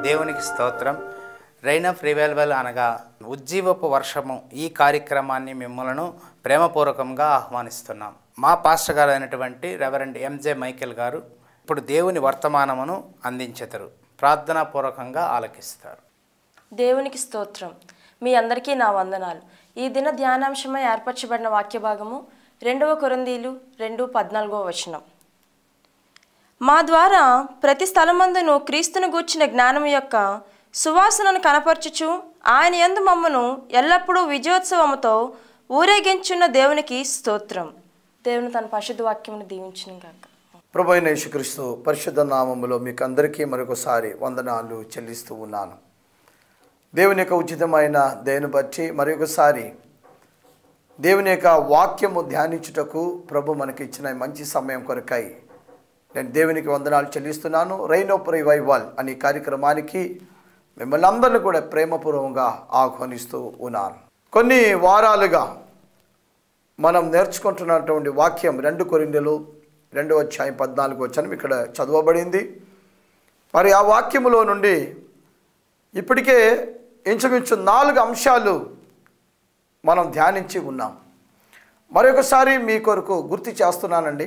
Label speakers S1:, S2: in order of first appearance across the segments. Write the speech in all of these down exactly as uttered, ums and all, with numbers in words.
S1: దేవునికి స్తోత్రం. Rain of revival అనగా ఉజ్జీవపు వర్షము ఈ కార్యక్రమాన్ని మిమ్మలను ప్రేమపూర్వకంగా ఆహ్వానిస్తున్నాం. మా పాస్టర్ గారు అయినటువంటి రెవరెండ్ ఎంజే మైకేల్ గారు ఇప్పుడు దేవుని వర్తమానమును అందించెదరు. ప్రార్థనాపూర్వకంగా ఆలకిస్తారు.
S2: దేవునికి స్తోత్రం. మీ అందరికీ నా వందనాలు. ఈ దిన ధ్యానాంశమై ఏర్పరచబడిన వాక్య భాగము రెండవ కొరింథీలు రెండు పద్నాలుగో వచనం. మా ద్వారా ప్రతి స్థలమందును క్రీస్తును గూర్చిన జ్ఞానం యొక్క సువాసనను కనపరచుచు ఆయన యందు మమ్మను ఎల్లప్పుడూ విజయోత్సవముతో ఊరేగించున్న దేవునికి స్తోత్రం. దేవుని తన పరిశుద్ధ వాక్యమును దీవించును గాక.
S3: ప్రభు అయిన యేసుక్రీస్తు పరిశుద్ధ నామములో మీకు అందరికీ మరొకసారి వందనాలు చెల్లిస్తూ ఉన్నాను. దేవుని యొక్క ఉచితమైన దయను బట్టి మరొకసారి దేవుని యొక్క వాక్యము ధ్యానించుటకు ప్రభు మనకి ఇచ్చిన మంచి సమయం కొరకై నేను దేవునికి వందనాలు చెల్లిస్తున్నాను. రైన్ ఆఫ్ రివైవల్ అనే కార్యక్రమానికి మిమ్మల్ని అందరినీ కూడా ప్రేమపూర్వకంగా ఆహ్వానిస్తూ ఉన్నాను. కొన్ని వారాలుగా మనం నేర్చుకుంటున్నటువంటి వాక్యం రెండు కొరింథీలు రెండవ అధ్యాయం పద్నాలుగు వచనం ఇక్కడ చదవబడింది. మరి ఆ వాక్యములో నుండి ఇప్పటికే ఇంచుమించు నాలుగు అంశాలు మనం ధ్యానించి ఉన్నాం. మరొకసారి మీ కొరకు గుర్తు చేస్తున్నానండి.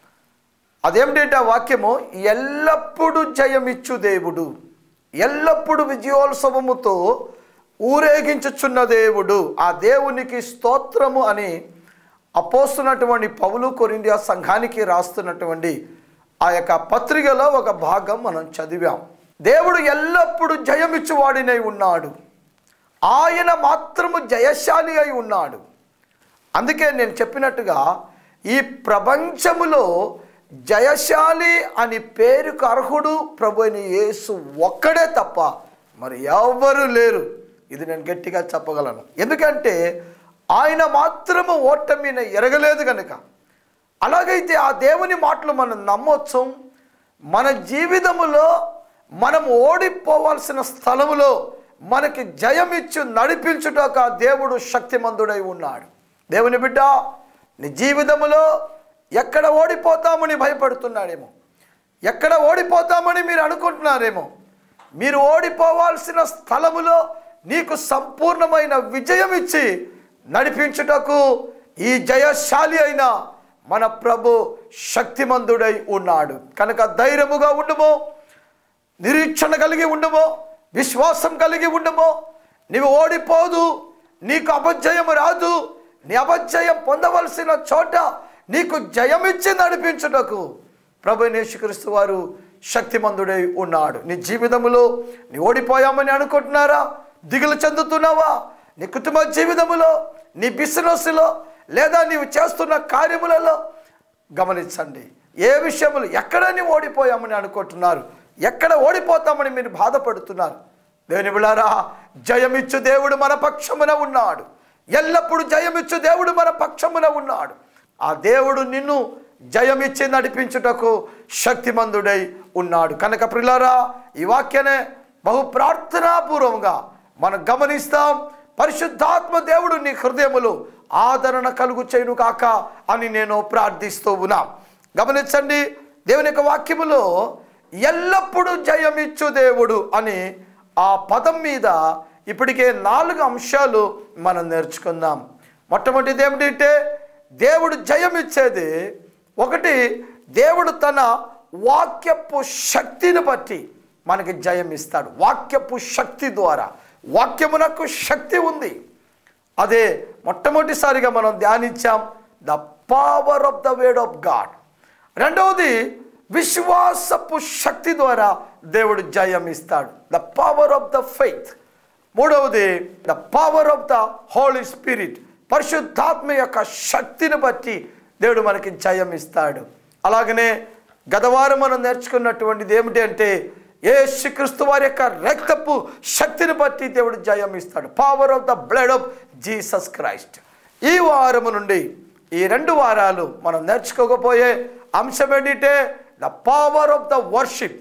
S3: అదేమిటంటే ఆ వాక్యము ఎల్లప్పుడూ జయమిచ్చు దేవుడు, ఎల్లప్పుడూ విజయోత్సవముతో ఊరేగించుచున్న దేవుడు, ఆ దేవునికి స్తోత్రము అని అపోస్తున్నటువంటి పౌలు కొరింథీ సంఘానికి రాస్తున్నటువంటి ఆ యొక్క పత్రికలో ఒక భాగం మనం చదివాం. దేవుడు ఎల్లప్పుడూ జయమిచ్చువాడినై ఉన్నాడు, ఆయన మాత్రము జయశాలి అయి ఉన్నాడు. అందుకే నేను చెప్పినట్టుగా ఈ ప్రపంచములో జయశాలి అని పేరుకు అర్హుడు ప్రభు అయిన యేసు ఒక్కడే తప్ప మరి ఎవరు లేరు. ఇది నేను గట్టిగా చెప్పగలను. ఎందుకంటే ఆయన మాత్రము ఓటమిని ఎరగలేదు కనుక. అలాగైతే ఆ దేవుని మాటలు మనం నమ్మొచ్చు. మన జీవితములో మనం ఓడిపోవాల్సిన స్థలములో మనకి జయమిచ్చు నడిపించుటకు ఆ దేవుడు శక్తిమంతుడై ఉన్నాడు. దేవుని బిడ్డ, నీ జీవితములో ఎక్కడ ఓడిపోతామని భయపడుతున్నాడేమో, ఎక్కడ ఓడిపోతామని మీరు అనుకుంటున్నారేమో. మీరు ఓడిపోవాల్సిన స్థలములో నీకు సంపూర్ణమైన విజయం ఇచ్చి నడిపించుటకు ఈ జయశాలి అయిన మన ప్రభు శక్తిమంతుడై ఉన్నాడు. కనుక ధైర్యముగా ఉండుమో, నిరీక్షణ కలిగి ఉండుమో, విశ్వాసం కలిగి ఉండుమో. నీవు ఓడిపోదు, నీకు అపజయం రాదు. నీ అపజయం పొందవలసిన చోట నీకు జయమిచ్చి నడిపించుటకు ప్రభు యేసుక్రీస్తు వారు శక్తిమంతుడై ఉన్నాడు. నీ జీవితంలో నీ ఓడిపోయామని అనుకుంటున్నారా? దిగులు చెందుతున్నావా? నీ కుటుంబ జీవితంలో, నీ బిజినెస్లో, లేదా నీవు చేస్తున్న కార్యములలో గమనించండి. ఏ విషయములు ఎక్కడ నీవు ఓడిపోయామని అనుకుంటున్నారు, ఎక్కడ ఓడిపోతామని మీరు బాధపడుతున్నారు? దేవుని బిడ్డలారా, జయమిచ్చు దేవుడు మన పక్షమున ఉన్నాడు. ఎల్లప్పుడూ జయమిచ్చు దేవుడు మన పక్షమున ఉన్నాడు. ఆ దేవుడు నిన్ను జయమిచ్చి నడిపించుటకు శక్తిమంతుడై ఉన్నాడు. కనుక ప్రియులారా, ఈ వాక్యనే బహు ప్రార్థనాపూర్వకంగా మనం గమనిస్తాం. పరిశుద్ధాత్మ దేవుడు నీ హృదయములో ఆదరణ కలుగు చేయును కాక అని నేను ప్రార్థిస్తూ ఉన్నా. గమనించండి, దేవుని యొక్క వాక్యములో ఎల్లప్పుడూ జయమిచ్చు దేవుడు అని ఆ పదం మీద ఇప్పటికే నాలుగు అంశాలు మనం నేర్చుకుందాం. మొట్టమొదటిది ఏమిటంటే దేవుడు జయమిచ్చేది ఒకటి, దేవుడు తన వాక్యపు శక్తిని బట్టి మనకి జయం ఇస్తాడు. వాక్యపు శక్తి ద్వారా, వాక్యమునకు శక్తి ఉంది. అదే మొట్టమొదటిసారిగా మనం ధ్యానించాం, the power of the word of God. రెండవది, విశ్వాసపు శక్తి ద్వారా దేవుడు జయం ఇస్తాడు, the power of the faith. మూడవది, the power of the Holy Spirit, పరిశుద్ధాత్మ యొక్క శక్తిని బట్టి దేవుడు మనకి జయం ఇస్తాడు. అలాగనే గతవారం మనం నేర్చుకున్నటువంటిది ఏమిటి అంటే యేసుక్రీస్తు వారి యొక్క రక్తపు శక్తిని బట్టి దేవుడు జయం ఇస్తాడు, power of the blood of Jesus Christ. ఈ వారము నుండి ఈ రెండు వారాలు మనం నేర్చుకోకపోయే అంశం ఏంటంటే the power of the worship,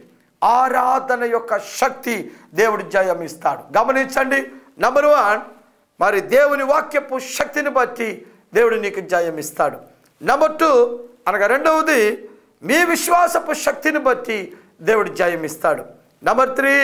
S3: ఆరాధన యొక్క శక్తి దేవుడు జయం ఇస్తాడు. గమనించండి, నెంబర్ వన్, మరి దేవుని వాక్యపు శక్తిని బట్టి దేవుడు నీకు జయం ఇస్తాడు. నెంబర్ టూ అనగా రెండవది, మీ విశ్వాసపు శక్తిని బట్టి దేవుడు జయం ఇస్తాడు. నెంబర్ త్రీ,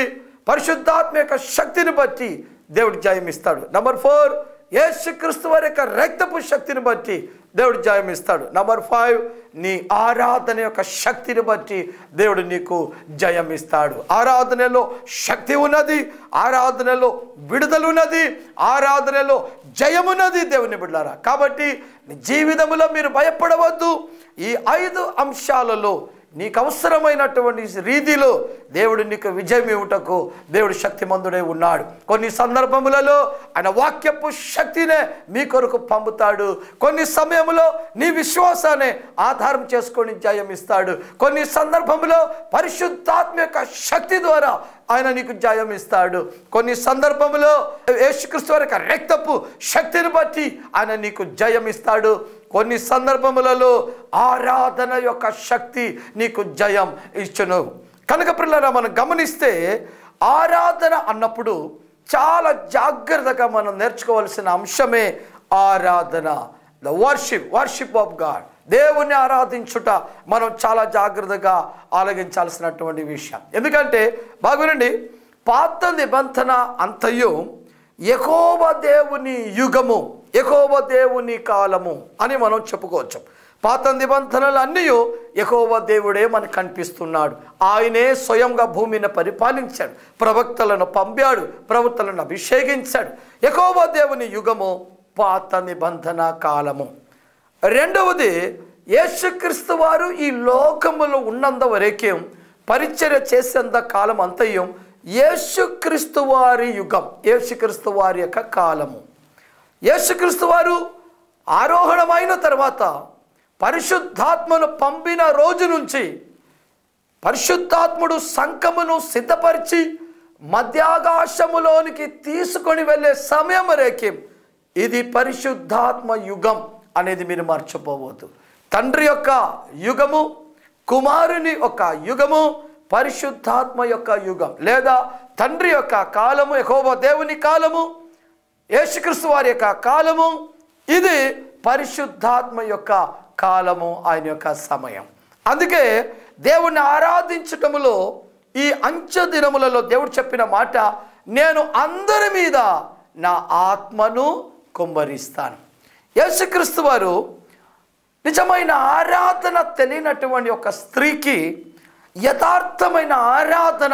S3: పరిశుద్ధాత్మ యొక్క శక్తిని బట్టి దేవుడు జయం ఇస్తాడు. నంబర్ ఫోర్, యేసుక్రీస్తు వారి యొక్క రక్తపు శక్తిని బట్టి దేవుడు జయం ఇస్తాడు. నంబర్ ఫైవ్, నీ ఆరాధన యొక్క శక్తిని బట్టి దేవుడు నీకు జయం ఇస్తాడు. ఆరాధనలో శక్తి ఉన్నది, ఆరాధనలో విడుదల ఉన్నది, ఆరాధనలో జయమున్నది దేవుని బిడ్డలారా. కాబట్టి జీవితంలో మీరు భయపడవద్దు. ఈ ఐదు అంశాలలో నీకు అవసరమైనటువంటి రీతిలో దేవుడు నీకు విజయం ఇవ్వటకు దేవుడు శక్తిమంతుడై ఉన్నాడు. కొన్ని సందర్భములలో ఆయన వాక్యపు శక్తినే మీ కొరకు పంపుతాడు. కొన్ని సమయంలో నీ విశ్వాసాన్ని ఆధారం చేసుకొని జయం ఇస్తాడు. కొన్ని సందర్భంలో పరిశుద్ధాత్మ యొక్క శక్తి ద్వారా ఆయన నీకు జయం ఇస్తాడు. కొన్ని సందర్భంలో యేసుక్రీస్తు వారి యొక్క రక్తపు శక్తిని బట్టి ఆయన నీకు జయం ఇస్తాడు. కొన్ని సందర్భములలో ఆరాధన యొక్క శక్తి నీకు జయం ఇచ్చును. కనుక పిల్లరా, మనం గమనిస్తే ఆరాధన అన్నప్పుడు చాలా జాగ్రత్తగా మనం నేర్చుకోవాల్సిన అంశమే ఆరాధన. The worship worship of God. దేవుణ్ణి ఆరాధించుట మనం చాలా జాగ్రత్తగా ఆలోచించాల్సినటువంటి విషయం. ఎందుకంటే బాగునండి, పాత నిబంధన అంతయు యెహోవా దేవుని యుగము, యెహోవా దేవుని కాలము అని మనం చెప్పుకోవచ్చు. పాత నిబంధనలు అన్నీ యెహోవా దేవుడే మనకు కనిపిస్తున్నాడు. ఆయనే స్వయంగా భూమిని పరిపాలించాడు, ప్రవక్తలను పంపాడు, ప్రవక్తలను అభిషేకించాడు. యెహోవా దేవుని యుగము పాత నిబంధన కాలము. రెండవది, యేసుక్రీస్తు వారు ఈ లోకములో ఉన్నంత వరకే పరిచర్య చేసేంత కాలం అంతయం యేసుక్రీస్తు వారి యుగం, యేసుక్రీస్తు వారి యొక్క కాలము. యేసుక్రీస్తు వారు ఆరోహణమైన తర్వాత పరిశుద్ధాత్మను పంపిన రోజు నుంచి పరిశుద్ధాత్ముడు సంకమును సిద్ధపరిచి మధ్యాకాశములోనికి తీసుకొని వెళ్ళే సమయం వరకే ఇది పరిశుద్ధాత్మ యుగం అనేది మీరు మర్చిపోవద్దు. తండ్రి యొక్క యుగము, కుమారుని యొక్క యుగము, పరిశుద్ధాత్మ యొక్క యుగం, లేదా తండ్రి యొక్క కాలము, యెహోవా దేవుని కాలము, యేసుక్రీస్తు వారి యొక్క కాలము, ఇది పరిశుద్ధాత్మ యొక్క కాలము, ఆయన యొక్క సమయం. అందుకే దేవుణ్ణి ఆరాధించటములో ఈ అంచె దినములలో దేవుడు చెప్పిన మాట, నేను అందరి మీద నా ఆత్మను కుమ్మరిస్తాను. యేసుక్రీస్తు వారు నిజమైన ఆరాధన తెలియనటువంటి ఒక స్త్రీకి యథార్థమైన ఆరాధన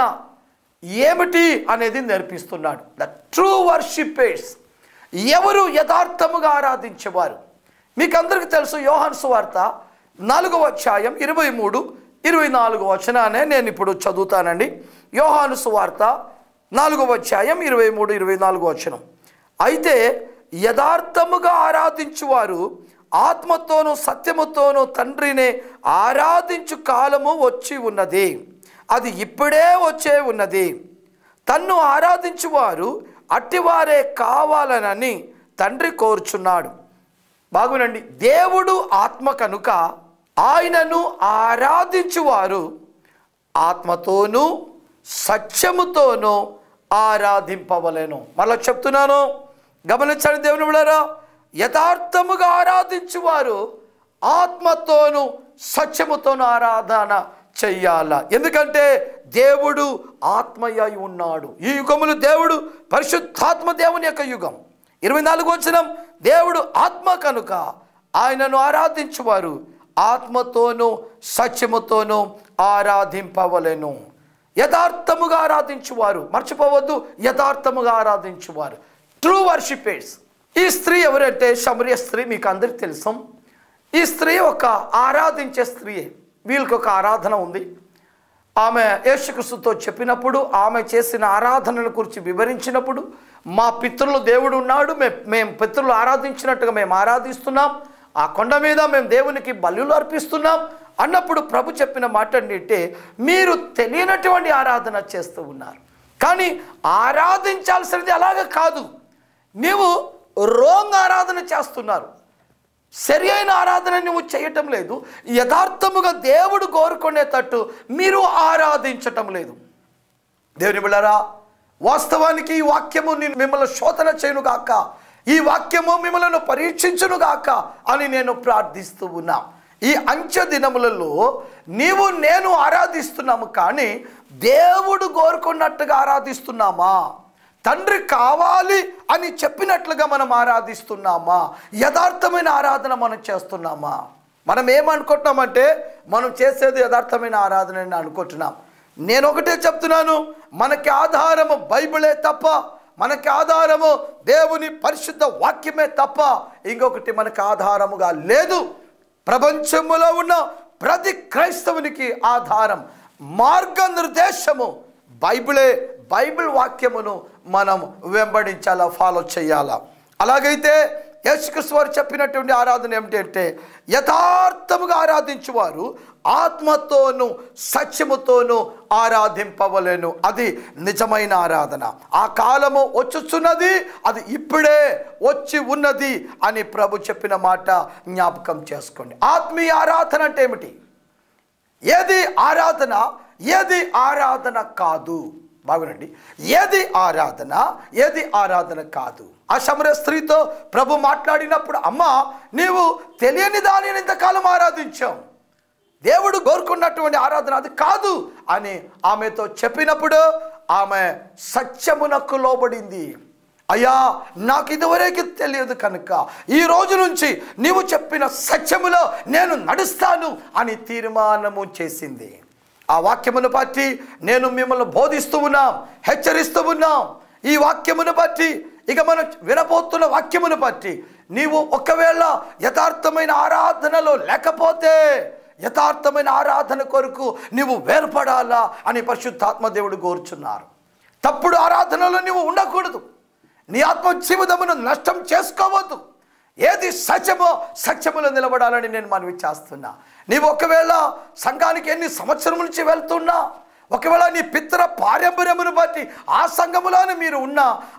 S3: ఏమిటి అనేది నేర్పిస్తున్నాడు. ద ట్రూ వర్షిపర్స్, ఎవరు యథార్థముగా ఆరాధించేవారు. మీకు అందరికీ తెలుసు, యోహాను సువార్త నాలుగవ అధ్యాయం ఇరవై మూడు ఇరవై నాలుగు వచనానే నేను ఇప్పుడు చదువుతానండి. యోహాను సువార్త నాలుగవ అధ్యాయం ఇరవై మూడు ఇరవై నాలుగు వచనం. అయితే యథార్థముగా ఆరాధించువారు ఆత్మతోనూ సత్యముతోనూ తండ్రిని ఆరాధించు కాలము వచ్చి ఉన్నది, అది ఇప్పుడే వచ్చే ఉన్నది. తన్ను ఆరాధించువారు అట్టివారే కావాలనని తండ్రి కోరుచున్నాడు. బాగునండి, దేవుడు ఆత్మ కనుక ఆయనను ఆరాధించువారు ఆత్మతోనూ సత్యముతోనూ ఆరాధింపవలెను. మళ్ళా చెప్తున్నాను, గమనించండి దేవుని బిడ్డలారా, యథార్థముగా ఆరాధించువారు ఆత్మతోనూ సత్యముతోనూ ఆరాధన చెయ్యాల. ఎందుకంటే దేవుడు ఆత్మయ్య ఉన్నాడు. ఈ యుగములు దేవుడు పరిశుద్ధాత్మ దేవుని యొక్క యుగం. ఇరవై నాలుగు వచనం, దేవుడు ఆత్మ కనుక ఆయనను ఆరాధించువారు ఆత్మతోనూ సత్యముతోనూ ఆరాధింపవలెను. యథార్థముగా ఆరాధించువారు, మర్చిపోవద్దు, యథార్థముగా ఆరాధించువారు, ట్రూ వర్షిపర్స్. ఈ స్త్రీ ఎవరంటే శమరియ స్త్రీ, మీకు అందరికీ తెలుసు. ఈ స్త్రీ ఒక ఆరాధించే స్త్రీయే. వీళ్ళకి ఒక ఆరాధన ఉంది. ఆమె యేసుక్రీస్తుతో చెప్పినప్పుడు, ఆమె చేసిన ఆరాధనల గురించి వివరించినప్పుడు, మా పితరులు దేవుడు ఉన్నాడు, మేము మేము పితరులు ఆరాధించినట్టుగా మేము ఆరాధిస్తున్నాం, ఆ కొండ మీద మేము దేవునికి బలులు అర్పిస్తున్నాం అన్నప్పుడు ప్రభు చెప్పిన మాట ఏంటంటే, మీరు తెలియనటువంటి ఆరాధన చేస్తూ ఉన్నారు. కానీ ఆరాధించాల్సినది అలాగే కాదు, నీవు రోంగ్ ఆరాధన చేస్తున్నారు. సరి అయిన ఆరాధన నువ్వు చేయటం లేదు. యథార్థముగా దేవుడు కోరుకునేటట్టు మీరు ఆరాధించటం లేదు. దేవుని బిడ్డలారా, వాస్తవానికి ఈ వాక్యము మిమ్మల్ని శోధన చేయనుగాక, ఈ వాక్యము మిమ్మల్ని పరీక్షించునుగాక అని నేను ప్రార్థిస్తూ ఉన్నా. ఈ అంచె దినములలో నీవు నేను ఆరాధిస్తున్నాము, కానీ దేవుడు కోరుకున్నట్టుగా ఆరాధిస్తున్నామా? తండ్రి కావాలి అని చెప్పినట్లుగా మనం ఆరాధిస్తున్నామా? యథార్థమైన ఆరాధన మనం చేస్తున్నామా? మనం ఏమనుకుంటున్నామంటే మనం చేసేది యథార్థమైన ఆరాధన అని అనుకుంటున్నాం. నేను ఒకటే చెప్తున్నాను, మనకి ఆధారము బైబిలే తప్ప, మనకి ఆధారము దేవుని పరిశుద్ధ వాక్యమే తప్ప ఇంకొకటి మనకు ఆధారముగా లేదు. ప్రపంచంలో ఉన్న ప్రతి క్రైస్తవునికి ఆధారం, మార్గనిర్దేశము బైబిలే. బైబిల్ వాక్యమును మనం వెంబడించాలా, ఫాలో చేయాలా. అలాగైతే యేసుక్రీస్తు వారు చెప్పినటువంటి ఆరాధన ఏమిటంటే యథార్థముగా ఆరాధించువారు ఆత్మతోనూ సత్యముతోనూ ఆరాధింపవలెను. అది నిజమైన ఆరాధన. ఆ కాలము వచ్చుచున్నది, అది ఇప్పుడే వచ్చి ఉన్నది అని ప్రభు చెప్పిన మాట జ్ఞాపకం చేసుకోండి. ఆత్మీయ ఆరాధన అంటే ఏమిటి? ఏది ఆరాధన, ఏది ఆరాధన కాదు? బాగునండి, ఏది ఆరాధన, ఏది ఆరాధన కాదు? ఆ సమర స్త్రీతో ప్రభు మాట్లాడినప్పుడు, అమ్మా నీవు తెలియని దానిని ఇంతకాలం ఆరాధించావు, దేవుడు కోరుకున్నటువంటి ఆరాధన అది కాదు అని ఆమెతో చెప్పినప్పుడు ఆమె సత్యమునకు లోబడింది. అయ్యా నాకు ఇదివరకు తెలియదు కనుక ఈ రోజు నుంచి నీవు చెప్పిన సత్యములో నేను నడుస్తాను అని తీర్మానము చేసింది. ఆ వాక్యమును బట్టి నేను మిమ్మల్ని బోధిస్తూ ఉన్నాం, హెచ్చరిస్తూ ఉన్నాం. ఈ వాక్యమును బట్టి, ఇక మనం వినబోతున్న వాక్యమును బట్టి నీవు ఒకవేళ యథార్థమైన ఆరాధనలో లేకపోతే యథార్థమైన ఆరాధన కొరకు నీవు వేర్పడాలా అని పరిశుద్ధాత్మ దేవుడు కోరుచున్నారు. తప్పుడు ఆరాధనలో నీవు ఉండకూడదు. నీ ఆత్మ జీవితమును నష్టం చేసుకోవద్దు. ఏది సత్యమో సత్యములో నిలబడాలని నేను మనవి చేస్తున్నా. నీవు ఒకవేళ సంఘానికి ఎన్ని సంవత్సరం నుంచి వెళ్తున్నా, ఒకవేళ నీ పితర పారంపర్యమును బట్టి ఆ సంఘములోనే మీరు ఉన్న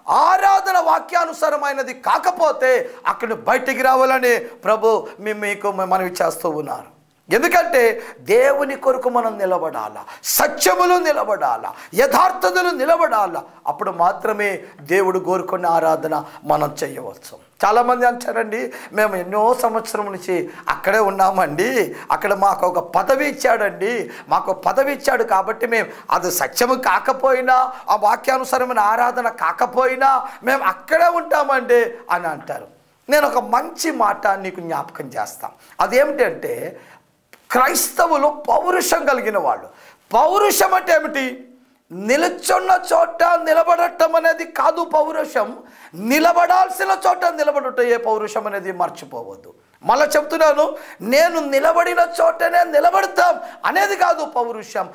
S3: ఆరాధన వాక్యానుసారమైనది కాకపోతే అక్కడ బయటికి రావాలని ప్రభు మీకు మనవి చేస్తూ ఉన్నారు. ఎందుకంటే దేవుని కొరకు మనం నిలబడాలా, సత్యములు నిలబడాలా, యథార్థతలు నిలబడాలా. అప్పుడు మాత్రమే దేవుడు కోరుకున్న ఆరాధన మనం చేయవచ్చు. చాలామంది అంటారండి, మేము ఎన్నో సంవత్సరం నుంచి అక్కడే ఉన్నామండి, అక్కడ మాకు ఒక పదవి ఇచ్చాడండి, మాకు పదవి ఇచ్చాడు కాబట్టి మేము అది సత్యము కాకపోయినా, ఆ వాక్యానుసారమైన ఆరాధన కాకపోయినా మేము అక్కడే ఉంటామండి అని అంటారు. నేను ఒక మంచి మాట నీకు జ్ఞాపకం చేస్తాను. అదేమిటంటే క్రైస్తవులు పౌరుషం కలిగిన వాళ్ళు. పౌరుషం అంటే ఏమిటి? నిలుచున్న చోట నిలబడటం అనేది కాదు పౌరుషం. నిలబడాల్సిన చోట నిలబడుట ఏ పౌరుషం అనేది మర్చిపోవద్దు. మళ్ళా చెప్తున్నాను, నేను నిలబడిన చోటనే నిలబడతాం అనేది కాదు పౌరుషం.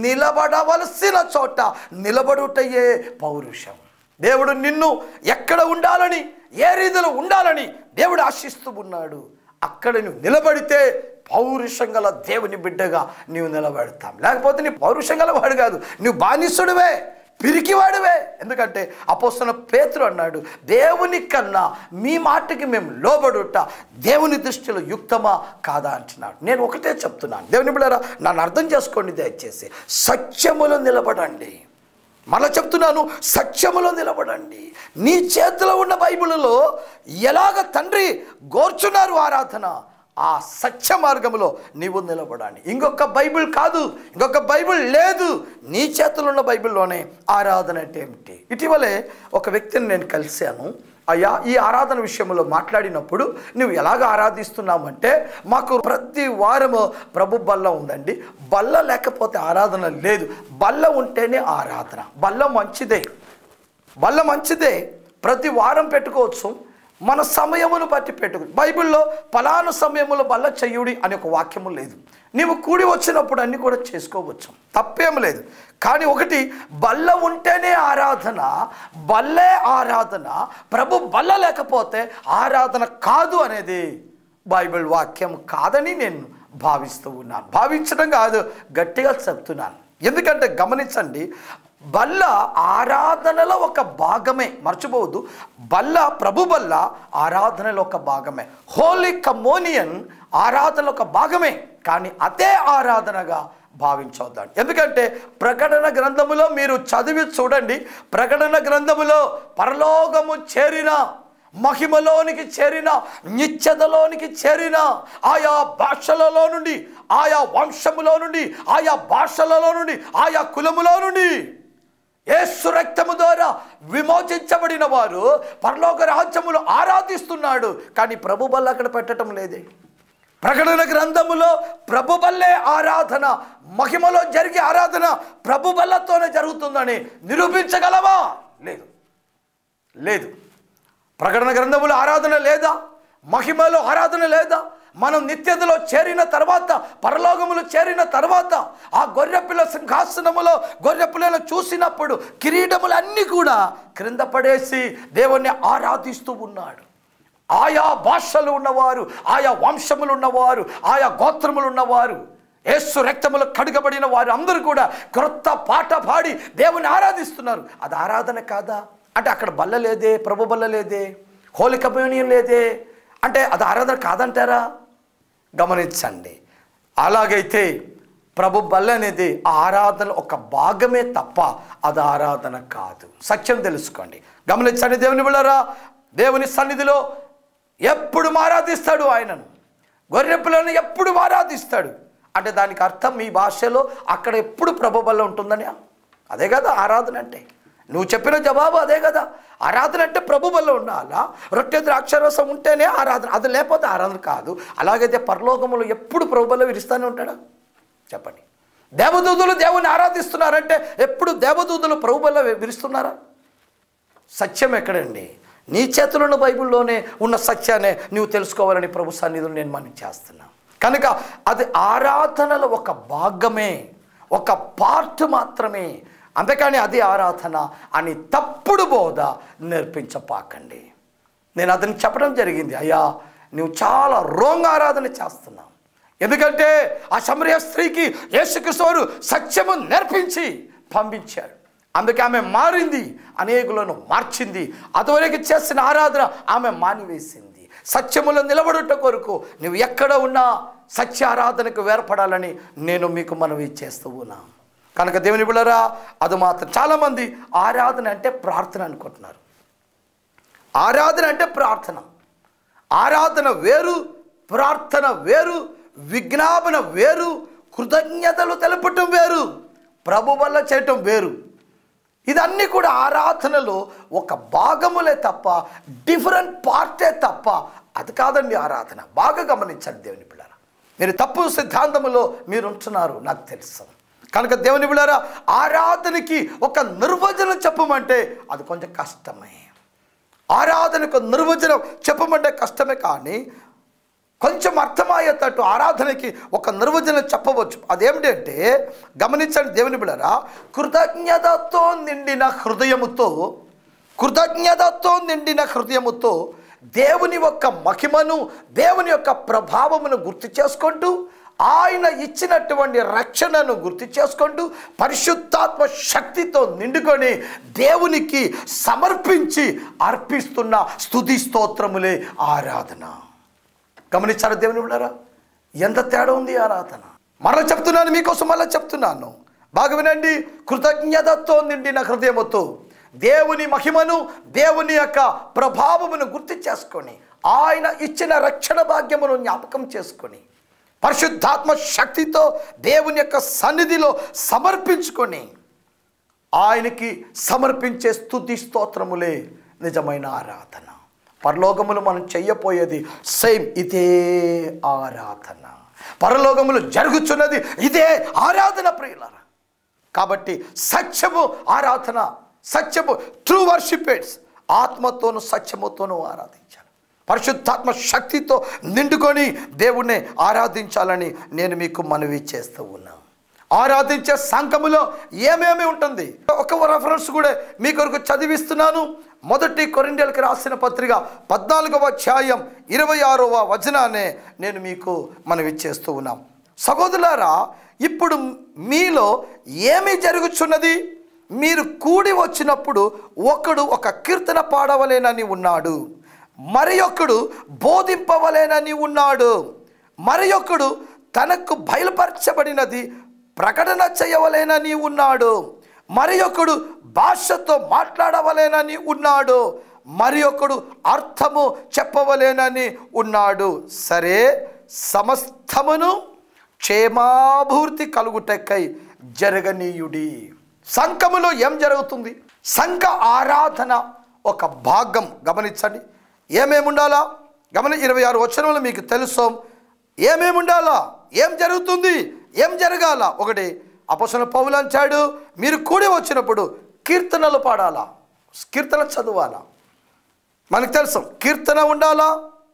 S3: నిలబడవలసిన చోట నిలబడుటయే పౌరుషం. దేవుడు నిన్ను ఎక్కడ ఉండాలని, ఏ రీతిలో ఉండాలని దేవుడు ఆశిస్తూ ఉన్నాడు. అక్కడ నువ్వు నిలబడితే పౌరుషం గల దేవుని బిడ్డగా నీవు నిలబడతాం. లేకపోతే నీ పౌరుషం గల వాడు కాదు, నువ్వు బానిసుడివే, పిరికివాడివే. ఎందుకంటే అపోస్తలుడైన పేతురు అన్నాడు, దేవుని కన్నా మీ మాటకి మేము లోబడుట దేవుని దృష్టిలో యుక్తమా కాదా అంటున్నాడు. నేను ఒకటే చెప్తున్నాను, దేవుని బిడ్డలారా నన్ను అర్థం చేసుకోండి దయచేసి. సత్యములో నిలబడండి. మళ్ళా చెప్తున్నాను, సత్యములో నిలబడండి. నీ చేతిలో ఉన్న బైబిల్లో ఎలాగ తండ్రి గోర్చున్నారు ఆరాధన, ఆ సత్య మార్గంలో నీవు నిలబడండి. ఇంకొక బైబిల్ కాదు, ఇంకొక బైబిల్ లేదు, నీ చేతిలో ఉన్న బైబిల్లోనే ఆరాధన అంటే ఏమిటి. ఇటీవలే ఒక వ్యక్తిని నేను కలిశాను. అయ్యా ఈ ఆరాధన విషయంలో మాట్లాడినప్పుడు నువ్వు ఎలాగ ఆరాధిస్తున్నామంటే, మాకు ప్రతి వారము ప్రభు బల్ల ఉందండి, బల్ల లేకపోతే ఆరాధన లేదు, బల్ల ఉంటేనే ఆరాధన. బల్ల మంచిదే, బల్ల మంచిదే, ప్రతి వారం పెట్టుకోవచ్చు, మన సమయమును బట్టి పెట్టుకో. బైబిల్లో ఫలానా సమయములో బల్ల చెయ్యుడి అని ఒక వాక్యము లేదు. నీవు కూడి వచ్చినప్పుడు అన్నీ కూడా చేసుకోవచ్చు, తప్పేం లేదు. కానీ ఒకటి, బల్ల ఉంటేనే ఆరాధన, బల్లే ఆరాధన, ప్రభు బల్ల లేకపోతే ఆరాధన కాదు అనేది బైబిల్ వాక్యం కాదని నేను భావిస్తూ ఉన్నాను. భావించడం కాదు, గట్టిగా చెప్తున్నాను. ఎందుకంటే గమనించండి, బల్ల ఆరాధనలో ఒక భాగమే, మర్చిపోవద్దు. బల్ల, ప్రభు బల్ల ఆరాధనలో ఒక భాగమే. హోలీ కమోనియన్ ఆరాధనలో ఒక భాగమే, కానీ అదే ఆరాధనగా భావించవద్దండి. ఎందుకంటే ప్రకటన గ్రంథములో మీరు చదివి చూడండి, ప్రకటన గ్రంథములో పరలోకము చేరిన మహిమలోనికి చేరిన, నిత్యతలోనికి చేరిన, ఆయా భాషలలో నుండి, ఆయా వంశములో నుండి, ఆయా భాషలలో నుండి, ఆయా కులములో నుండి యేసు రక్తము ద్వారా విమోచించబడిన వారు పరలోక రాజ్యములో ఆరాధిస్తున్నాడు. కానీ ప్రభు బల్ల అక్కడ పెట్టడం లేదే. ప్రకటన గ్రంథములో ప్రభు బల్లే ఆరాధన, మహిమలో జరిగే ఆరాధన ప్రభు బల్లతోనే జరుగుతుందని నిరూపించగలవా? లేదు లేదు ప్రకటన గ్రంథములో ఆరాధన లేదా? మహిమలో ఆరాధన లేదా? మనం నిత్యతలో చేరిన తర్వాత, పరలోకములో చేరిన తర్వాత, ఆ గొర్రెపిల్ల సింహాసనములో గొర్రెపిల్లను చూసినప్పుడు కిరీటములన్నీ కూడా క్రింద పడేసి దేవుణ్ణి ఆరాధిస్తూ ఉన్నాడు. ఆయా భాషలు ఉన్నవారు, ఆయా వంశములు ఉన్నవారు, ఆయా గోత్రములు ఉన్నవారు, యేసు రక్తములో కడుగబడిన వారు అందరూ కూడా క్రొత్త పాట పాడి దేవుని ఆరాధిస్తున్నారు. అది ఆరాధన కాదా? అంటే అక్కడ బల్ల లేదే, ప్రభు బల్ల లేదే, హోలీ కమ్యూనియన్ లేదే అంటే అది ఆరాధన కాదంటారా? గమనించండి. అలాగైతే ప్రభు బల్ల అనేది ఆరాధన ఒక భాగమే తప్ప అది ఆరాధన కాదు. సత్యం తెలుసుకోండి, గమనించండి. దేవుని బిడ్డలారా, దేవుని సన్నిధిలో ఎప్పుడు ఆరాధిస్తాడు ఆయనను, గొర్రెపిల్లను ఎప్పుడు ఆరాధిస్తాడు అంటే దానికి అర్థం మీ భాషలో అక్కడ ఎప్పుడు ప్రభు బల్ల ఉంటుందని. అదే కదా ఆరాధన అంటే. నువ్వు చెప్పిన జవాబు అదే కదా. ఆరాధన అంటే ప్రభు వల్ల ఉండాలా, రొట్టె ద్రాక్షరసం ఉంటేనే ఆరాధన, అది లేకపోతే ఆరాధన కాదు. అలాగైతే పరలోకములు ఎప్పుడు ప్రభు వల్ల విరుస్తూనే ఉంటాడా? చెప్పండి. దేవదూతులు దేవుని ఆరాధిస్తున్నారంటే ఎప్పుడు దేవదూతులు ప్రభు వల్ల విరుస్తున్నారా? సత్యం ఎక్కడండి? నీ చేతిలో ఉన్న బైబిల్లోనే ఉన్న సత్యాన్ని నువ్వు తెలుసుకోవాలని ప్రభు సన్నిధిలో నేను మనం చేస్తున్నా. కనుక అది ఆరాధనలో ఒక భాగమే, ఒక పార్ట్ మాత్రమే. అంతేకాని అది ఆరాధన అని తప్పుడు బోధ నేర్పించపాకండి. నేను అతనికి చెప్పడం జరిగింది, అయ్యా నువ్వు చాలా రోంగ్ ఆరాధన చేస్తున్నావు. ఎందుకంటే ఆ సమరయ స్త్రీకి యేసుక్రీస్తు సత్యము నేర్పించి పంపించాడు. అందుకే ఆమె మారింది, అనేకులను మార్చింది. అదివరకు చేసిన ఆరాధన ఆమె మానివేసింది. సత్యములో నిలబడుట కొరకు నువ్వు ఎక్కడ ఉన్నా సత్య ఆరాధనకు వేర్పడాలని నేను మీకు మనవి చేస్తూ ఉన్నాను. కనుక దేవుని బిడ్డలారా, అది మాత్రం చాలామంది ఆరాధన అంటే ప్రార్థన అనుకుంటున్నారు. ఆరాధన అంటే ప్రార్థన. ఆరాధన వేరు, ప్రార్థన వేరు, విజ్ఞాపన వేరు, కృతజ్ఞతలు తెలపటం వేరు, ప్రభు వల్ల చేయటం వేరు. ఇదన్నీ కూడా ఆరాధనలో ఒక భాగములే తప్ప, డిఫరెంట్ పార్టే తప్ప అది కాదండి ఆరాధన. బాగా గమనించండి దేవుని బిడ్డలారా, మీరు తప్పు సిద్ధాంతములో మీరు ఉంటున్నారు నాకు తెలుసు. కనుక దేవుని బిడ్డలారా, ఆరాధనకి ఒక నిర్వచనం చెప్పమంటే అది కొంచెం కష్టమే. ఆరాధనకు నిర్వచనం చెప్పమంటే కష్టమే, కానీ కొంచెం అర్థమయ్యేటట్టు ఆరాధనకి ఒక నిర్వచనం చెప్పవచ్చు. అదేమిటంటే గమనించండి దేవుని బిడ్డలారా, కృతజ్ఞతతో నిండిన హృదయముతో, కృతజ్ఞతతో నిండిన హృదయముతో దేవుని యొక్క మహిమను, దేవుని యొక్క ప్రభావమును గుర్తు చేసుకుంటూ, ఆయన ఇచ్చినటువంటి రక్షణను గుర్తు చేసుకుంటూ, పరిశుద్ధాత్మ శక్తితో నిండుకొని దేవునికి సమర్పించి అర్పిస్తున్న స్తుతి స్తోత్రములే ఆరాధన. గమనించారా దేవుని బిడ్డలారా, ఎంత తేడా ఉంది ఆరాధన. మరలా చెప్తున్నాను, మీకోసం మళ్ళీ చెప్తున్నాను, బాగా వినండి. కృతజ్ఞతతో నిండిన హృదయముతో దేవుని మహిమను, దేవుని యొక్క ప్రభావమును గుర్తు చేసుకొని, ఆయన ఇచ్చిన రక్షణ భాగ్యమును జ్ఞాపకం చేసుకొని, పరిశుద్ధాత్మ శక్తితో దేవుని యొక్క సన్నిధిలో సమర్పించుకొని ఆయనకి సమర్పించే స్తుతి స్తోత్రములే నిజమైన ఆరాధన. పరలోకములు మనం చెయ్యపోయేది సేమ్ ఇదే ఆరాధన. పరలోకములు జరుగుతున్నది ఇదే ఆరాధన ప్రియులారా. కాబట్టి సత్యము ఆరాధన, సత్యము ట్రూ వర్షిపర్స్ ఆత్మతోను సత్యముతోనూ ఆరాధించాలి. పరిశుద్ధాత్మ శక్తితో నిండుకొని దేవుణ్ణి ఆరాధించాలని నేను మీకు మనవి చేస్తూ ఉన్నాను. ఆరాధించే సంఘములో ఏమేమి ఉంటుంది ఒక రెఫరెన్స్ కూడా మీ కొరకు చదివిస్తున్నాను. మొదటి కొరింథీయులకు రాసిన పత్రిక పద్నాలుగవ అధ్యాయం ఇరవై ఆరవ వచనాన్ని నేను మీకు మనవి చేస్తూ ఉన్నాం. సహోదరులారా, ఇప్పుడు మీలో ఏమి జరుగుచున్నది? మీరు కూడి వచ్చినప్పుడు ఒకడు ఒక కీర్తన పాడవలేనని ఉన్నాడు, మరి ఒకడు బోధింపవలేనని ఉన్నాడు, మరి ఒకడు తనకు బయలుపరచబడినది ప్రకటన చేయవలేనని ఉన్నాడు, మరి ఒకడు భాషతో మాట్లాడవలేనని ఉన్నాడు, మరి ఒకడు అర్థము చెప్పవలేనని ఉన్నాడు. సరే, సమస్తమును క్షేమాభివృద్ధి కలుగుటకై జరగనీయుడి. సంఘములో ఏం జరుగుతుంది? సంఘ ఆరాధన ఒక భాగం. గమనించండి, ఏమేమి ఉండాలా? గమని ఇరవై ఆరు వచనంలో మీకు తెలుసు ఏమేమి ఉండాలా, ఏం జరుగుతుంది, ఏం జరగాల. ఒకటి, అపోస్తలుడైన పౌలు అంటాడు, మీరు కూడి వచ్చినప్పుడు కీర్తనలు పాడాలా, కీర్తన చదవాలా. మనకు తెలుసు కీర్తన ఉండాలా,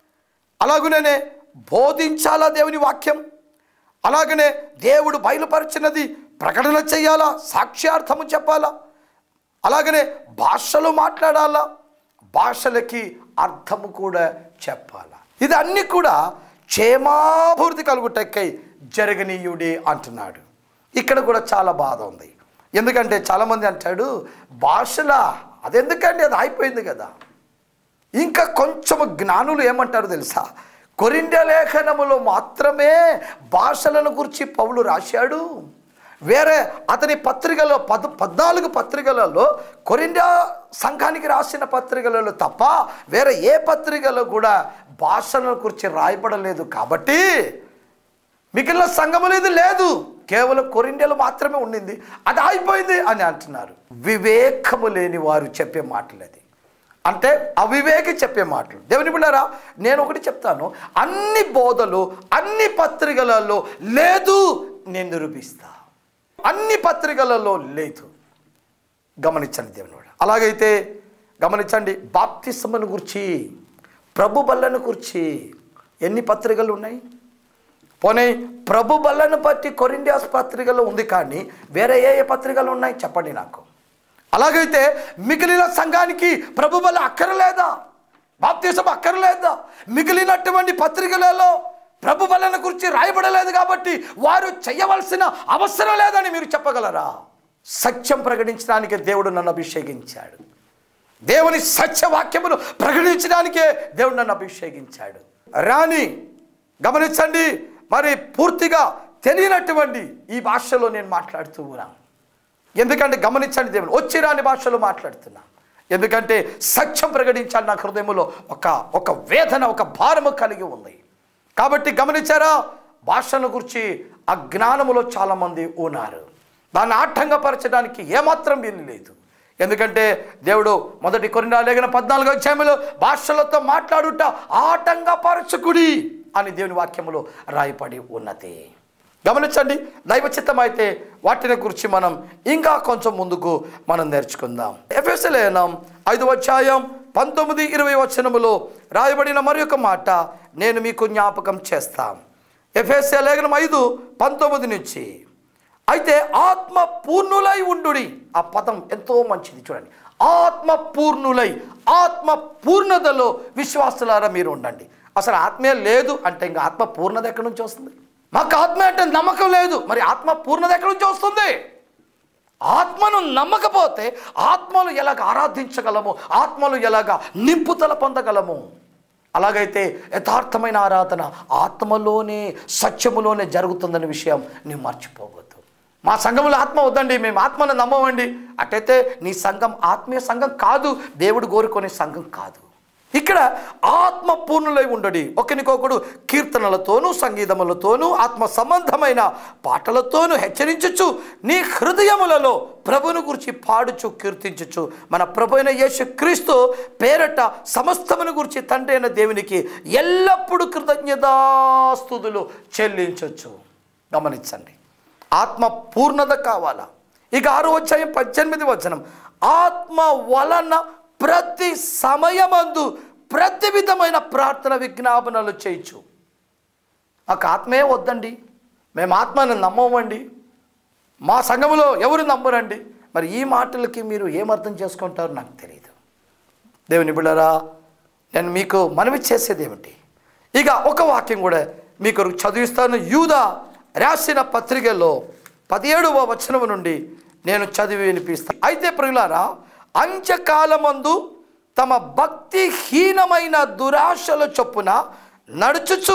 S3: అలాగనే బోధించాలా దేవుని వాక్యం, అలాగనే దేవుడు బయలుపరిచినది ప్రకటన చేయాలా, సాక్ష్యార్థము చెప్పాలా, అలాగనే భాషలు మాట్లాడాలా, భాషలకి అర్థము కూడా చెప్పాలా. ఇది అన్నీ కూడా క్షేమాభివృద్ధి కలుగుటకై జరగనీయుడి అంటున్నాడు. ఇక్కడ కూడా చాలా బాధ ఉంది. ఎందుకంటే చాలామంది అంటాడు, భాషల అదెందుకండి, అది అయిపోయింది కదా. ఇంకా కొంచెం జ్ఞానులు ఏమంటారు తెలుసా, కొరింథీ లేఖనములో మాత్రమే భాషలను గురించి పౌలు రాశాడు. వేరే అతని పత్రికలో పద్ పద్నాలుగు పత్రికలలో కొరింథీ సంఘానికి రాసిన పత్రికలలో తప్ప వేరే ఏ పత్రికలో కూడా భాషల గురించి రాయబడలేదు. కాబట్టి మిగిలిన సంఘములు ఇది లేదు, కేవలం కొరింథీలో మాత్రమే ఉండింది, అది అయిపోయింది అని అంటున్నారు. వివేకము లేని వారు చెప్పే మాటలు అది, అంటే అవివేకి చెప్పే మాటలు. దేవుని బిడ్డలారా, నేను ఒకటి చెప్తాను, అన్ని బోధలు అన్ని పత్రికలలో లేదు, నేను నిరూపిస్తా. అన్ని పత్రికలలో లేదు. గమనించండి దేవుని బిడ్డ. అలాగైతే గమనించండి, బాప్తిస్మను గురించి, ప్రభు బల్లను గురించి ఎన్ని పత్రికలు ఉన్నాయి? పోనీ ప్రభు బల్లను బట్టి కొరింథీ పత్రికలో ఉంది, కానీ వేరే ఏ ఏ పత్రికలు ఉన్నాయి చెప్పండి నాకు. అలాగైతే మిగిలిన సంఘానికి ప్రభు బల అక్కరలేదా, బాప్తిసం అక్కరలేదా? మిగిలినటువంటి పత్రికలలో ప్రభు బలను గురించి రాయబడలేదు కాబట్టి వారు చేయవలసిన అవసరం లేదని మీరు చెప్పగలరా? సత్యం ప్రకటించడానికే దేవుడు నన్ను అభిషేకించాడు. దేవుని సత్యవాక్యమును ప్రకటించడానికే దేవుడు నన్ను అభిషేకించాడు. రాని గమనించండి, మరి పూర్తిగా తెలియనటువంటి ఈ భాషలో నేను మాట్లాడుతూ ఉన్నాను. ఎందుకంటే గమనించండి, దేవుని వచ్చి రాని భాషలో మాట్లాడుతున్నా. ఎందుకంటే సత్యం ప్రకటించాలి, నా హృదయంలో ఒక ఒక వేదన, ఒక భారము కలిగి ఉంది. కాబట్టి గమనించారా, భాషల గురించి అజ్ఞానములో చాలామంది ఉన్నారు. దాన్ని ఆటంకపరచడానికి ఏమాత్రం వీలు లేదు. ఎందుకంటే దేవుడు మొదటి కొరింథీ లేఖన పద్నాలుగో అధ్యాయంలో భాషలతో మాట్లాడుట ఆటంకపరచకుడి అని దేవుని వాక్యములో రాయబడి ఉన్నది. గమనించండి, దైవచిత్తం అయితే వాటిని గురించి మనం ఇంకా కొంచెం ముందుకు మనం నేర్చుకుందాం. ఎఫెసీ లేఖనం ఐదవ అధ్యాయం పంతొమ్మిది ఇరవై వచనములో రాయబడిన మరి ఒక మాట నేను మీకు జ్ఞాపకం చేస్తాం. ఎఫెసీ లేఖనం ఐదు పంతొమ్మిది నుంచి, అయితే ఆత్మ పూర్ణులై ఉండుడి. ఆ పదం ఎంతో మంచిది చూడండి. ఆత్మ పూర్ణులై, ఆత్మ పూర్ణతలో విశ్వాసులారా మీరు ఉండండి. అసలు ఆత్మే లేదు అంటే ఇంకా ఆత్మ పూర్ణత ఎక్కడి నుంచి వస్తుంది? మాకు ఆత్మ అంటే నమ్మకం లేదు, మరి ఆత్మ పూర్ణత ఎక్కడి నుంచి వస్తుంది? ఆత్మను నమ్మకపోతే ఆత్మలు ఎలాగ ఆరాధించగలము, ఆత్మలు ఎలాగ నింపుదల పొందగలము? అలాగైతే యథార్థమైన ఆరాధన ఆత్మలోనే సత్యములోనే జరుగుతుందనే విషయం నీవు మర్చిపోవద్దు. మా సంఘంలో ఆత్మ వద్దండి, మేము ఆత్మను నమ్మమండి, అటైతే నీ సంఘం ఆత్మీయ సంఘం కాదు, దేవుడు కోరుకునే సంఘం కాదు. ఇక్కడ ఆత్మ పూర్ణులై ఉండడి, ఒకరికొకడు కీర్తనలతోనూ సంగీతములతోనూ ఆత్మ సంబంధమైన పాటలతోనూ హెచ్చరించుచు నీ హృదయములలో ప్రభువును గురించి పాడుచు కీర్తించుచు మన ప్రభు అయిన యేసు క్రీస్తు పేరట సమస్తమును గురించి తండ్రి అయిన దేవునికి ఎల్లప్పుడూ కృతజ్ఞతాస్తుతులు చెల్లించవచ్చు. గమనించండి, ఆత్మ పూర్ణత కావాలా? ఇక ఆరో అధ్యాయం పద్దెనిమిది వచనం, ఆత్మ వలన ప్రతి సమయమందు ప్రతి విధమైన ప్రార్థన విజ్ఞాపనలు చేయొచ్చు. మాకు ఆత్మే వద్దండి, మేము ఆత్మను నమ్మమండి, మా సంఘములో ఎవరు నమ్మరండి. మరి ఈ మాటలకి మీరు ఏమర్థం చేసుకుంటారో నాకు తెలియదు. దేవుని బిడ్డలారా, నేను మీకు మనవి చేసేది ఏమిటి? ఇక ఒక వాక్యం కూడా మీకు చదివిస్తాను. యూదా రాసిన పత్రికలో పదిహేడవ వచనం నుండి నేను చదివి వినిపిస్తాను. అయితే ప్రియులారా, అంత్యకాలమందు తమ భక్తిహీనమైన దురాశల చొప్పున నడుచుచు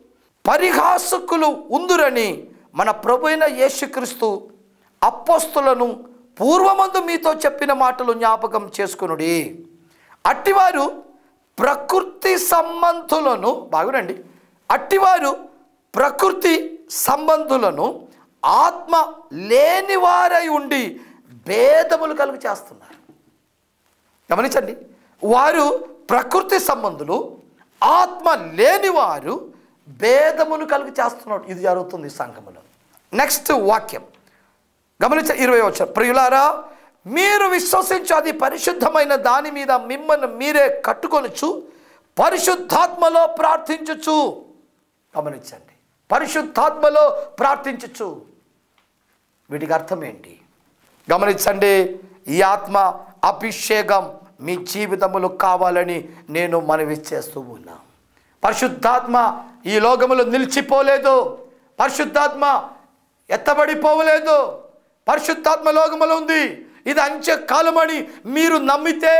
S3: పరిహాసకులు ఉందురని మన ప్రభు అయిన యేసుక్రీస్తు అపోస్తలులను పూర్వమందు మీతో చెప్పిన మాటలు జ్ఞాపకం చేసుకొనుడి. అట్టివారు ప్రకృతి సంబంధులను, బాగునండి, అట్టివారు ప్రకృతి సంబంధులను ఆత్మ లేనివారై ఉండి భేదములు కలుగు చేస్తున్నారు. గమనించండి, వారు ప్రకృతి సంబంధులు, ఆత్మ లేనివారు భేదములు కలుగు చేస్తున్నారు. ఇది జరుగుతుంది సంఘములో. నెక్స్ట్ వాక్యం గమనించ ఇరవై వచనం, ప్రియులారా మీరు విశ్వసించు అది పరిశుద్ధమైన దాని మీద మిమ్మల్ని మీరే కట్టుకొనొచ్చు, పరిశుద్ధాత్మలో ప్రార్థించుచు. గమనించండి, పరిశుద్ధాత్మలో ప్రార్థించుచు. వీటికి అర్థం ఏంటి? గమనించండి, ఈ ఆత్మ అభిషేకం మీ జీవితములు కావాలని నేను మనవి చేస్తూ ఉన్నా. పరిశుద్ధాత్మ ఈ లోకములో నిలిచిపోలేదు, పరిశుద్ధాత్మ ఎత్తబడిపోవలేదు, పరిశుద్ధాత్మ లోకములో ఉంది. ఇది అంచె కాలమని మీరు నమ్మితే,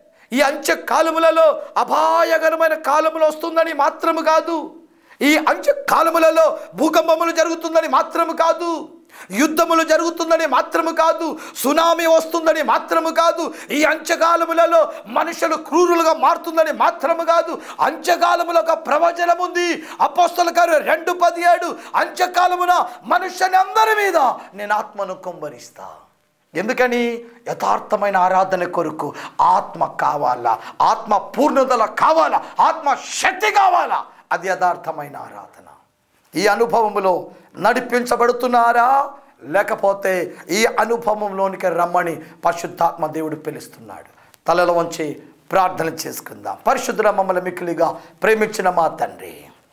S3: ఈ అంచె కాలములలో అపాయకరమైన కాలములు వస్తుందని మాత్రము కాదు, ఈ అంచె కాలములలో భూకంపములు జరుగుతుందని మాత్రము కాదు, యుద్ధములు జరుగుతుందని మాత్రము కాదు, సునామీ వస్తుందని మాత్రము కాదు, ఈ అంచెకాలములలో మనుషులు క్రూరులుగా మారుతుందని మాత్రము కాదు, అంచెకాలములో ఒక ప్రవచనం ఉంది. అపోస్తల కార్యం రెండు పదిహేడు, అంచెకాలమున మనుష్యుని అందరి మీద నేను ఆత్మను కుమ్మరిస్తా. ఎందుకని? యథార్థమైన ఆరాధన కొరకు ఆత్మ కావాలా, ఆత్మ పూర్ణతల కావాలా, ఆత్మ శక్తి కావాలా. అది యథార్థమైన ఆరాధన. ఈ అనుభవములో నడిపించబడుతున్నారా, లేకపోతే ఈ అనుభవంలోనికి రమ్మని పరిశుద్ధాత్మ దేవుడు పిలుస్తున్నాడు. తలలో వంచి ప్రార్థన చేసుకుందాం. పరిశుద్ధుల మమ్మల్ని మిక్కిలిగా ప్రేమించిన మా తండ్రి,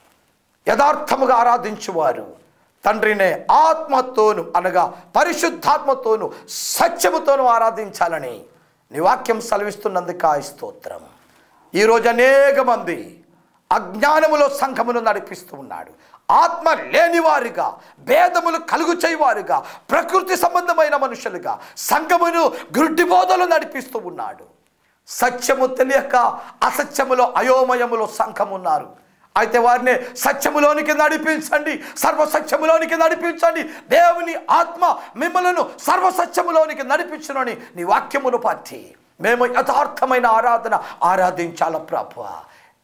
S3: యథార్థముగా ఆరాధించువారు తండ్రినే ఆత్మతోను అనగా పరిశుద్ధాత్మతోను సత్యముతోను ఆరాధించాలని నీ వాక్యం సెలవిస్తున్నందుకు ఆ స్తోత్రం. ఈరోజు అనేక మంది అజ్ఞానములో సంఘమును నడిపిస్తూ ఉన్నాడు. ఆత్మ లేనివారుగా, భేదములు కలుగు చేయవారుగా, ప్రకృతి సంబంధమైన మనుషులుగా సంఘమును గుడ్డిబోధలు నడిపిస్తూ ఉన్నాడు. సత్యము తెలియక అసత్యములో అయోమయములో సంఘం ఉన్నారు. అయితే వారిని సత్యములోనికి నడిపించండి, సర్వసత్యములోనికి నడిపించండి. దేవుని ఆత్మ మిమ్మలను సర్వసత్యములోనికి నడిపించునని నీ వాక్యమును పట్టి మేము యథార్థమైన ఆరాధన ఆరాధించాల ప్రభువా.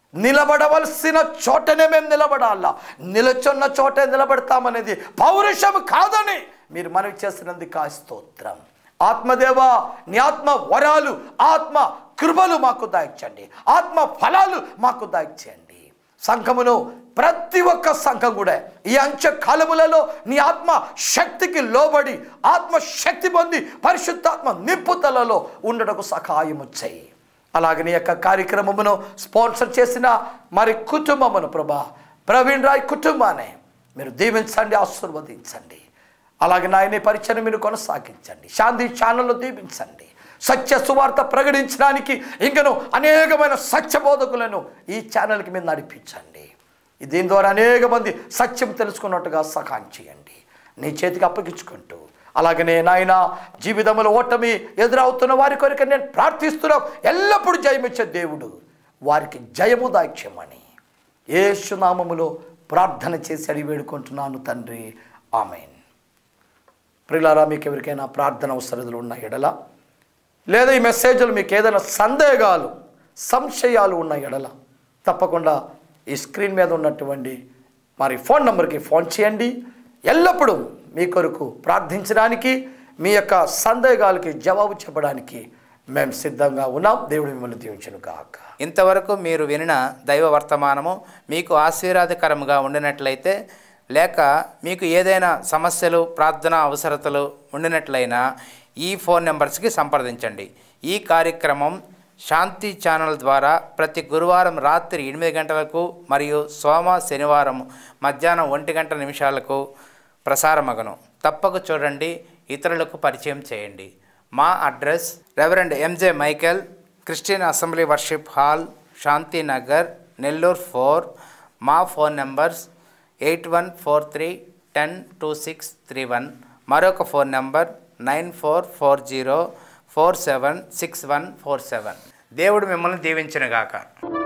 S3: నిలబడవలసిన చోటనే మేము నిలబడాలా, నిలచున్న చోటే నిలబడతామనేది పౌరుషం కాదని మీరు మనవి చేసినందుకు ఆ స్తోత్రం. ఆత్మదేవా, నీ ఆత్మ వరాలు, ఆత్మ కృపలు మాకు దాయిచ్చండి, ఆత్మ ఫలాలు మాకు దాయిచ్చేయండి. సంఘమును ప్రతి ఒక్క సంఘం కూడా ఈ అంచె కాలములలో నీ ఆత్మ శక్తికి లోబడి ఆత్మ శక్తి పొంది పరిశుద్ధాత్మ నింపుదలలో ఉండటకు సహాయము చేయి. అలాగే నీ యొక్క కార్యక్రమమును స్పాన్సర్ చేసిన మరి కుటుంబమును ప్రభా, ప్రవీణ్ రాయ్ కుటుంబాన్ని మీరు దీవించండి, ఆశీర్వదించండి. అలాగే నాయన పరిచయం మీరు కొనసాగించండి. శాంతి ఛానల్లో దీవించండి. సత్య సువార్త ప్రకటించడానికి ఇంకను అనేకమైన సత్య బోధకులను ఈ ఛానల్కి మీరు నడిపించండి. దీని ద్వారా అనేక మంది సత్యం తెలుసుకున్నట్టుగా సహాయం చేయండి. నీ చేతికి అప్పగించుకుంటూ అలాగనే నాయన జీవితంలో ఓటమి ఎదురవుతున్న వారి కొరకు నేను ప్రార్థిస్తున్నాం. ఎల్లప్పుడూ జయమిచ్చే దేవుడు వారికి జయము దాయిచ్యమని యేసు నామములో ప్రార్థన చేసి అడిగి వేడుకుంటున్నాను తండ్రి, ఆమేన్. ప్రియులారా, మీకు ఎవరికైనా ప్రార్థన అవసరతలు ఉన్న ఎడల, లేదా ఈ మెసేజ్లు మీకు ఏదైనా సందేహాలు సంశయాలు ఉన్న ఎడల తప్పకుండా ఈ స్క్రీన్ మీద ఉన్నటువంటి మరి ఫోన్ నెంబర్కి ఫోన్ చేయండి. ఎల్లప్పుడూ మీ కొరకు ప్రార్థించడానికి, మీ యొక్క సందేహాలకి జవాబు చెప్పడానికి మేము సిద్ధంగా ఉన్నాం. దేవుడు మిమ్మల్ని దీవించును గాక.
S1: ఇంతవరకు మీరు వినిన దైవ వర్తమానము మీకు ఆశీర్వాదకరంగా ఉండినట్లయితే, లేక మీకు ఏదైనా సమస్యలు ప్రార్థన అవసరతలు ఉండినట్లయినా ఈ ఫోన్ నెంబర్స్కి సంప్రదించండి. ఈ కార్యక్రమం శాంతి ఛానల్ ద్వారా ప్రతి గురువారం రాత్రి ఎనిమిది గంటలకు మరియు సోమ శనివారం మధ్యాహ్నం ఒంటి గంట నిమిషాలకు ప్రసారమగను. తప్పక చూడండి, ఇతరులకు పరిచయం చేయండి. మా address Reverend MJ Michael, Christian assembly worship hall, Shantinagar, Nellore four. మా phone numbers eight one four three ten two six three one. మరొక phone number nine four four zero four seven six one four seven. దేవుడు మిమ్మల్ని దీవించునుగాక.